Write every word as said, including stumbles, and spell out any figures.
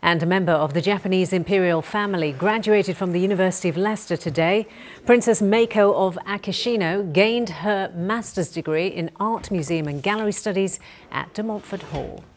And a member of the Japanese imperial family graduated from the University of Leicester today. Princess Mako of Akishino gained her master's degree in art, museum and gallery studies at De Montfort Hall.